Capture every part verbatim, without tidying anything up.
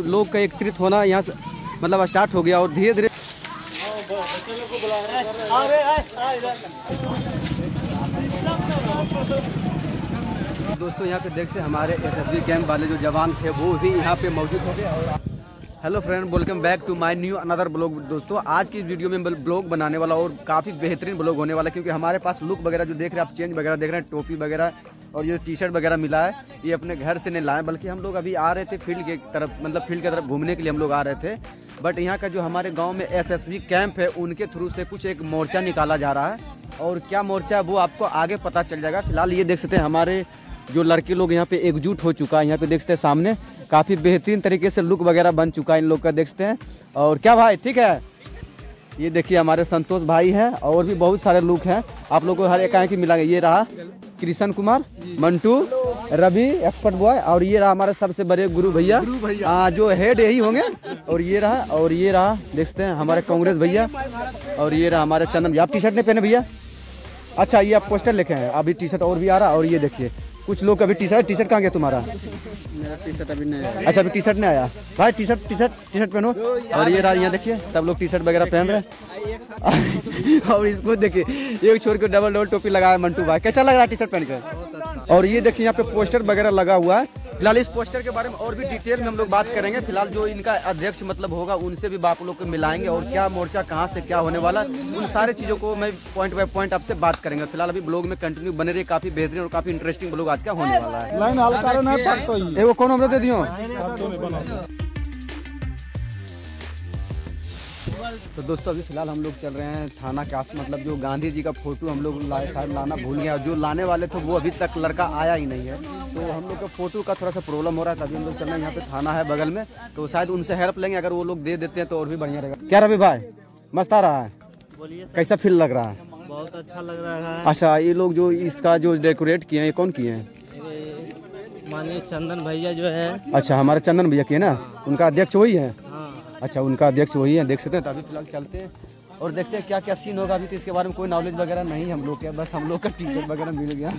लोग का एकत्रित होना यहाँ से मतलब स्टार्ट हो गया और धीरे धीरे दोस्तों यहाँ पे देखते हैं हमारे एसएसबी कैंप वाले जो जवान थे वो भी यहाँ पे मौजूद हो गए। और hello friend, welcome back to my new another blog. दोस्तों आज की इस वीडियो में ब्लॉग बनाने वाला और काफ़ी बेहतरीन ब्लॉग होने वाला, क्योंकि हमारे पास लुक वगैरह जो देख रहे हैं आप, चेंज वगैरह देख रहे हैं, टोपी वगैरह और ये टी शर्ट वगैरह मिला है, ये अपने घर से नहीं लाए, बल्कि हम लोग अभी आ रहे थे फील्ड के तरफ, मतलब फील्ड की तरफ घूमने के लिए हम लोग आ रहे थे। बट यहाँ का जो हमारे गाँव में एसएसबी कैंप है उनके थ्रू से कुछ एक मोर्चा निकाला जा रहा है, और क्या मोर्चा है वो आपको आगे पता चल जाएगा। फिलहाल ये देख सकते हैं हमारे जो लड़के लोग यहाँ पे एकजुट हो चुका है। यहाँ पे देख सकते हैं सामने काफ़ी बेहतरीन तरीके से लुक वगैरह बन चुका है इन लोग का, देखते हैं। और क्या भाई ठीक है, ये देखिए हमारे संतोष भाई हैं और भी बहुत सारे लोग हैं, आप लोगों को हर एक की मिला। ये रहा कृष्ण कुमार, मंटू, रवि एक्सपर्ट बॉय, और ये रहा हमारे सबसे बड़े गुरु भैया जो हेड यही होंगे, और ये रहा और ये रहा देख सकते हैं हमारे कांग्रेस भैया, और ये रहा हमारे चंदन। आप टी शर्ट नहीं पहने भैया? अच्छा, ये आप पोस्टर लिखे हैं, अभी टी शर्ट और भी आ रहा। और ये देखिए कुछ लोग अभी टी शर्ट टी शर्ट कहाँ गया तुम्हारा? मेरा टी शर्ट अभी नहीं आया। अच्छा, अभी टी शर्ट नहीं आया भाई। T shirt T shirt T shirt पहनो। और ये रहा, यहाँ देखिए सब लोग टी शर्ट वगैरह पहन रहे हैं। और इसको देखिए एक छोड़ के डबल डबल टोपी लगाया मंटू भाई, कैसा लग रहा है टी शर्ट पहन कर? और ये देखिए यहाँ पे पोस्टर वगैरह लगा हुआ है। फिलहाल इस पोस्टर के बारे में और भी डिटेल में हम लोग बात करेंगे। फिलहाल जो इनका अध्यक्ष मतलब होगा उनसे भी आप लोग को मिलाएंगे, और क्या मोर्चा कहाँ से क्या होने वाला, उन सारे चीज़ों को मैं पॉइंट बाय पॉइंट आपसे बात करेंगे। फिलहाल अभी ब्लॉग में कंटिन्यू बने रही, काफी बेहतरीन और काफी इंटरेस्टिंग ब्लॉग आज का होने वाला है। एगो कौन हमरे दे दियो? तो दोस्तों अभी फिलहाल हम लोग चल रहे हैं थाना के आस, मतलब जो गांधी जी का फोटो हम लोग लाए, शायद लाना भूल गया, जो लाने वाले थे वो अभी तक लड़का आया ही नहीं है, तो हम लोग का फोटो का थोड़ा सा प्रॉब्लम हो रहा है। तभी हम लोग चल रहे हैं, यहाँ पे थाना है बगल में, तो शायद उनसे हेल्प लेंगे, अगर वो लोग दे देते हैं तो और भी बढ़िया रहेगा। क्या रवि भाई मस्त आ रहा है? बोलिए, कैसा फील लग रहा है? बहुत अच्छा लग रहा है। अच्छा, ये लोग जो इसका जो डेकोरेट किए हैं ये कौन किए हैं? माननीय चंदन भैया जो है। अच्छा, हमारे चंदन भैया किए ना, उनका अध्यक्ष वही है? हाँ। अच्छा, उनका अध्यक्ष वही है, देख सकते हैं। तो अभी फिलहाल चलते हैं और देखते हैं क्या क्या सीन होगा। अभी तो इसके बारे में कोई नॉलेज वगैरह नहीं हम लोग के, बस हम लोग का टी शर्ट वगैरह मिल गया।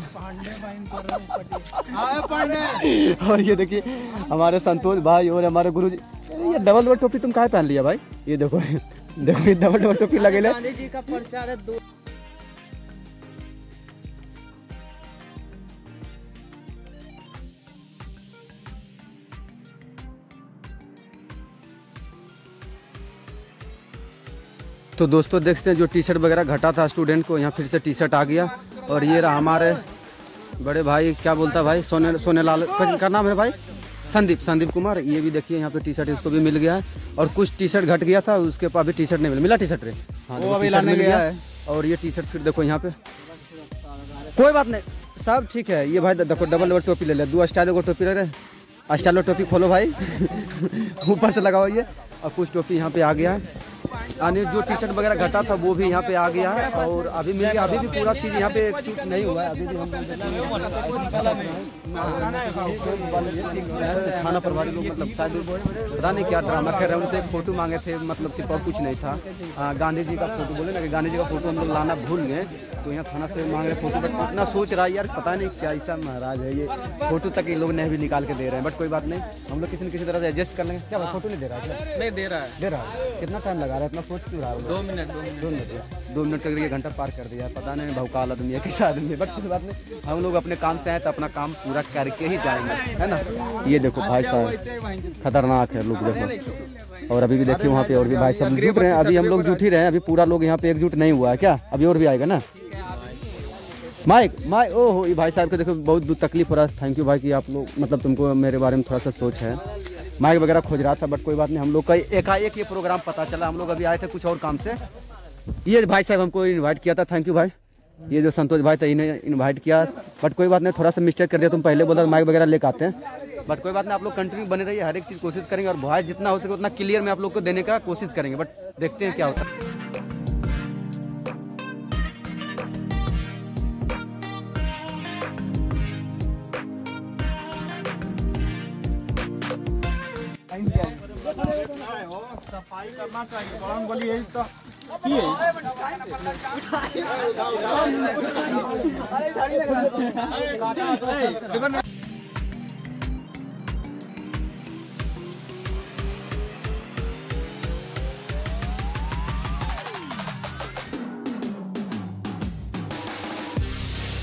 और ये देखिए हमारे संतोष भाई और हमारे गुरु जी। ये डबल डबल टोपी तुम कहाँ पहन लिया भाई? ये देखो देखो ये डबल डबल टोपी लगे। गांधी जी का प्रचार है दो। तो दोस्तों देखते हैं जो टी शर्ट वगैरह घटा था स्टूडेंट को, यहाँ फिर से टी शर्ट आ गया। और ये रहा हमारे बड़े भाई, क्या बोलता है भाई, सोने सोने लाल का नाम है भाई, संदीप संदीप कुमार। ये भी देखिए यहाँ पे टी शर्ट इसको भी मिल गया है, और कुछ टी शर्ट घट गया था उसके पास भी टी शर्ट नहीं मिला। मिला टी शर्ट रे? हाँ, वो अभी लाने गया है। और ये टी शर्ट फिर देखो यहाँ पे, कोई बात नहीं सब ठीक है। ये भाई देखो डबल डबल टोपी ले ले, दो स्टाइल को टोपी ले रहे, स्टाइलो टोपी खोलो भाई ऊपर से लगाओ ये। और कुछ टोपी यहाँ पे आ गया है, यानी जो टी शर्ट वगैरह घटा था वो भी यहाँ पे आ गया है, और अभी मिल गया। अभी भी पूरा चीज़ यहाँ पे शूट नहीं हुआ है, अभी भी हम थाना प्रभारी लोग मतलब शायद पता नहीं क्या ड्रामा कर रहे हैं, उनसे एक फोटो मांगे थे, मतलब सिर्फ और कुछ नहीं था। आ, गांधी जी का फोटो बोले ना कि गांधी जी का फोटो हम लोग लाना भूल गए, तो यहाँ थाना से मांग रहे फोटो। बट इतना सोच रहा है यार, पता नहीं क्या ऐसा महाराज है, ये फोटो तक ये लोग नहीं भी निकाल के दे रहे हैं। बट कोई बात नहीं, हम लोग किसी न किसी तरह से एडजस्ट कर लेंगे। क्या फोटो नहीं दे रहा है? नहीं दे रहा है। दे रहा है? कितना टाइम लगा रहा है? इतना सोच क्यों रहा है? दो मिनट दो मिनट दो मिनट दो मिनट करके घंटा पार कर दिया, पता नहीं भौकाल आदमी है कैसा आदमी है। बट कोई बात नहीं, हम लोग अपने काम से आए तो अपना काम पूरा करके ही जाएंगे, है ना। ये देखो भाई साहब खतरनाक है लोग, देखो। और अभी भी देखिए वहाँ पे और भी भाई सब जुट रहे हैं। अभी हम लोग जुट ही रहे हैं, अभी पूरा लोग यहाँ पे एकजुट नहीं हुआ है क्या? अभी और भी आएगा ना माइक माइक ओहो, ये भाई साहब को देखो बहुत तकलीफ हो रहा है। थैंक यू भाई कि आप लोग मतलब तुमको मेरे बारे में थोड़ा सा सोच है। माइक वगैरह खोज रहा था, बट कोई बात नहीं, हम लोग का एकाएक ये प्रोग्राम पता चला। हम लोग अभी आए थे कुछ और काम से, ये भाई साहब हमको इनवाइट किया था। थैंक यू भाई, ये जो संतोष भाई था इन्हें इनवाइट किया। बट कोई बात नहीं, थोड़ा सा मिस्टेक कर दिया, तुम पहले बोला माइक वगैरह लेकर आते हैं। बट कोई बात नहीं, आप लोग कंटिन्यू बने रहिए, हर एक चीज़ कोशिश करेंगे, और वॉइस जितना हो सके उतना क्लियर में आप लोग को देने का कोशिश करेंगे। बट देखते हैं क्या होता है। सफाई करना चाहिए, कौन बोली यही तो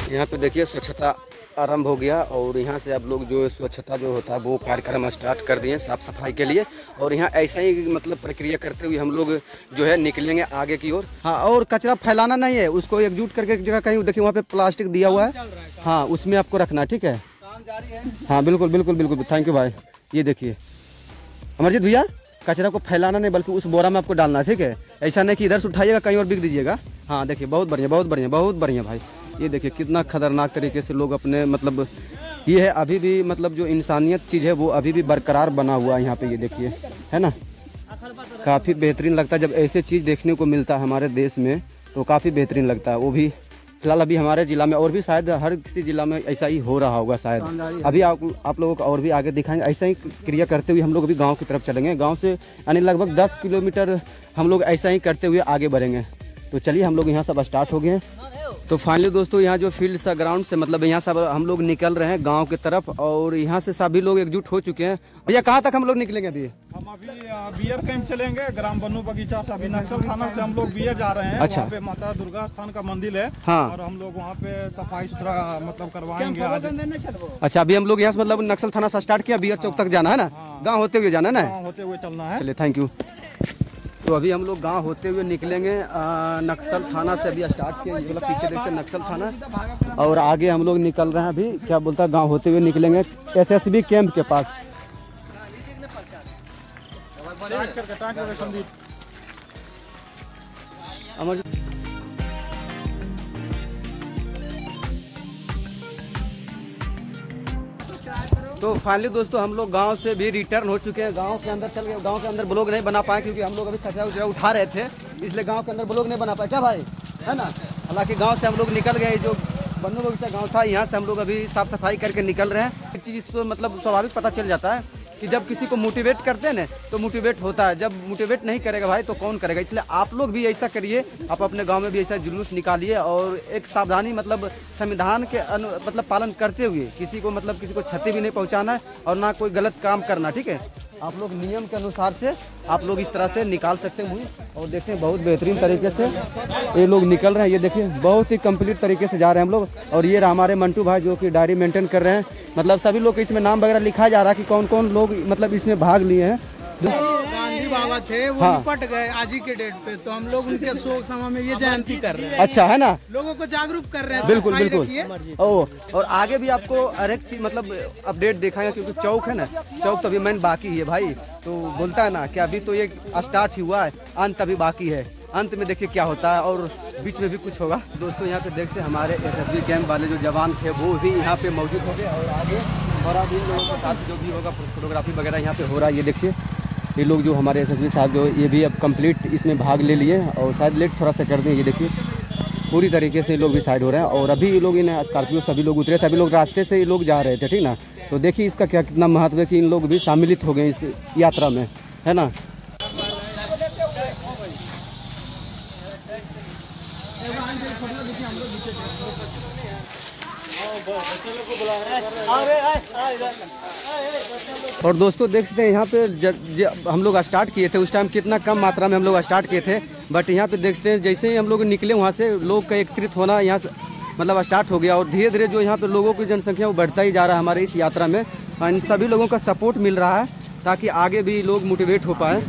यहाँ पे देखिए स्वच्छता आरंभ हो गया और यहाँ से आप लोग जो स्वच्छता जो होता है वो कार्यक्रम स्टार्ट कर दिए साफ सफाई के लिए। और यहाँ ऐसा ही मतलब प्रक्रिया करते हुए हम लोग जो है निकलेंगे आगे की ओर। हाँ, और कचरा फैलाना नहीं है, उसको एकजुट करके एक जगह कहीं देखिए वहाँ पे प्लास्टिक दिया हुआ है, हाँ उसमें आपको रखना है, ठीक है। हाँ बिल्कुल बिल्कुल बिल्कुल, थैंक यू भाई। ये देखिए अमरजीत भैया, कचरा को फैलाना नहीं बल्कि उस बोरा में आपको डालना है, ठीक है। ऐसा नहीं कि इधर से उठाइएगा कहीं और बिक दीजिएगा। हाँ देखिए, बहुत बढ़िया बहुत बढ़िया बहुत बढ़िया भाई। ये देखिए कितना खतरनाक तरीके से लोग अपने मतलब ये है अभी भी मतलब जो इंसानियत चीज़ है वो अभी भी बरकरार बना हुआ है यहाँ पे। ये देखिए है ना, काफ़ी बेहतरीन लगता है जब ऐसे चीज़ देखने को मिलता है हमारे देश में, तो काफ़ी बेहतरीन लगता है। वो भी फिलहाल अभी हमारे ज़िला में, और भी शायद हर किसी ज़िला में ऐसा ही हो रहा होगा शायद। अभी आप आप लोगों को और भी आगे दिखाएंगे। ऐसा ही क्रिया करते हुए हम लोग अभी गांव की तरफ चलेंगे। गांव से यानी लगभग दस किलोमीटर हम लोग ऐसा ही करते हुए आगे बढ़ेंगे। तो चलिए हम लोग यहाँ सब स्टार्ट हो गए हैं। तो फाइनली दोस्तों यहाँ जो फील्ड सा ग्राउंड से मतलब यहाँ सब हम लोग निकल रहे हैं गांव की तरफ, और यहाँ से सभी लोग एकजुट हो चुके हैं। भैया कहाँ तक हम लोग निकलेंगे अभी? हम अभी बियर कैंप चलेंगे, ग्राम बन्नू बगीचा से। अभी नक्सल थाना से हम लोग बियर जा रहे हैं। अच्छा। वहाँ पे माता दुर्गा स्थान का मंदिर है। हाँ। और हम लोग वहाँ पे सफाई सुथरा मतलब करवाएंगे आज। अच्छा, अभी हम लोग यहाँ से मतलब नक्सल थाना से स्टार्ट किया, बियर चौक तक जाना है ना, गाँव होते हुए जाना है ना, होते हुए चलना है। चलिए थैंक यू। तो अभी हम लोग गांव होते हुए निकलेंगे। आ, नक्सल थाना से अभी स्टार्ट किया, ये वाला पीछे देखते हैं नक्सल थाना, और आगे हम लोग निकल रहे हैं अभी क्या बोलता है गांव होते हुए निकलेंगे एसएसबी कैंप के पास। अमर तो फाइनली दोस्तों हम लोग गांव से भी रिटर्न हो चुके हैं, गांव के अंदर चल गए। गांव के अंदर ब्लॉग नहीं बना पाए क्योंकि हम लोग अभी कचरा उचरा उठा रहे थे, इसलिए गांव के अंदर ब्लॉग नहीं बना पाए, क्या भाई है ना। हालांकि गांव से हम लोग निकल गए, जो बन्नू बगीचा गांव था यहाँ से हम लोग अभी साफ सफाई करके निकल रहे हैं। एक चीज़ तो मतलब स्वाभाविक पता चल जाता है कि जब किसी को मोटिवेट करते हैं ना तो मोटिवेट होता है, जब मोटिवेट नहीं करेगा भाई तो कौन करेगा। इसलिए आप लोग भी ऐसा करिए, आप अपने गांव में भी ऐसा जुलूस निकालिए और एक सावधानी मतलब संविधान के अनु मतलब पालन करते हुए किसी को मतलब किसी को क्षति भी नहीं पहुंचाना है और ना कोई गलत काम करना, ठीक है। आप लोग नियम के अनुसार से आप लोग इस तरह से निकाल सकते हैं। और देखें बहुत बेहतरीन तरीके से ये लोग निकल रहे हैं। ये देखिए बहुत ही कंप्लीट तरीके से जा रहे हैं हम लोग। और ये हमारे मंटू भाई जो कि डायरी मेंटेन कर रहे हैं, मतलब सभी लोग के इसमें नाम वगैरह लिखा जा रहा है कि कौन कौन लोग मतलब इसमें भाग लिए हैं। गांधी बाबा थे वो हाँ। निपट गए आज ही के डेट पे, तो हम लोग उनके शोक सभा में ये जयंती कर रहे हैं। अच्छा है ना, लोगों को जागरूक कर रहे हैं। बिल्कुल सफाई बिल्कुल। रखिए। ओ और आगे भी आपको हर एक चीज मतलब अपडेट दिखाएंगे क्योंकि चौक है ना, चौक तो अभी मैंने बाकी है भाई। तो बोलता है ना कि अभी तो ये स्टार्ट ही हुआ है, अंत अभी बाकी है। अंत में देखिए क्या होता है और बीच में भी कुछ होगा। दोस्तों यहाँ पे देखते हैं हमारे एसएसबी कैंप वाले जो जवान थे वो भी यहाँ पे मौजूद होंगे और आगे और अब इन लोगों के साथ जो भी होगा फोटोग्राफी वगैरह यहाँ पे हो रहा है। ये देखिए ये लोग जो हमारे एसएसबी साहब जो ये भी अब कंप्लीट इसमें भाग ले लिए और शायद लेट थोड़ा सा कर दें। ये देखिए पूरी तरीके से ये लोग भी साइड हो रहे हैं और अभी ये लोग इन स्कॉर्पियो सभी लोग उतरे थे, अभी लोग रास्ते से ये लोग जा रहे थे, ठीक ना। तो देखिए इसका क्या कितना महत्व है कि इन लोग भी सम्मिलित हो गए इस यात्रा में, है ना। और दोस्तों देख सकते हैं यहाँ पे ज, ज, हम लोग स्टार्ट किए थे उस टाइम कितना कम मात्रा में हम लोग स्टार्ट किए थे, बट यहाँ पे देख सकते हैं जैसे ही हम लोग निकले वहाँ से लोग का एकत्रित होना यहाँ से मतलब स्टार्ट हो गया और धीरे धीरे जो यहाँ पे लोगों की जनसंख्या वो बढ़ता ही जा रहा है हमारे इस यात्रा में। इन सभी लोगों का सपोर्ट मिल रहा है ताकि आगे भी लोग मोटिवेट हो पाए।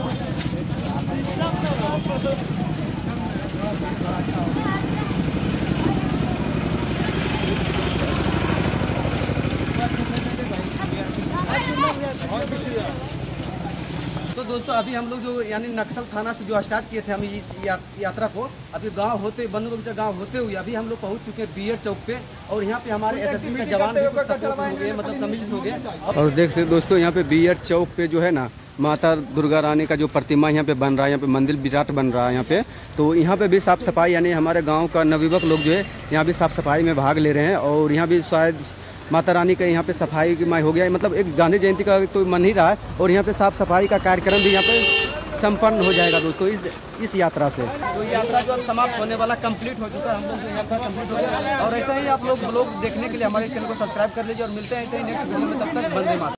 तो दोस्तों अभी हम लोग जो यानी नक्सल थाना से जो स्टार्ट किए थे हम इस या, यात्रा को, अभी गांव होते बन्नू बगीचा गांव होते हुए अभी हम लोग पहुंच चुके हैं बियर चौक पे और यहाँ पे हमारे एसएसबी के जवान भी कुछ सपोर्ट हो गए मतलब सम्मिलित हो गए। और देख सकते दोस्तों यहाँ पे बियर चौक पे जो है ना माता दुर्गा रानी का जो प्रतिमा यहाँ पे बन रहा है, यहाँ पे मंदिर विराट बन रहा है यहाँ पे, तो यहाँ पे भी साफ सफाई यानी हमारे गाँव का नवयुवक लोग जो है यहाँ भी साफ सफाई में भाग ले रहे हैं और यहाँ भी शायद माता रानी का यहाँ पे सफाई की माय हो गया है, मतलब एक गांधी जयंती का तो मन ही रहा है और यहाँ पे साफ सफाई का कार्यक्रम भी यहाँ पे संपन्न हो जाएगा दोस्तों इस इस यात्रा से। तो यात्रा जो अब समाप्त होने वाला कंप्लीट हो चुका है, हम लोग जो यात्रा कंप्लीट हो गया और ऐसा ही आप लोग ब्लॉग देखने के लिए हमारे चैनल को सब्सक्राइब कर लीजिए और मिलते हैं ऐसे ही नेक्स्ट वीडियो में, तब तक वंदे मातरम।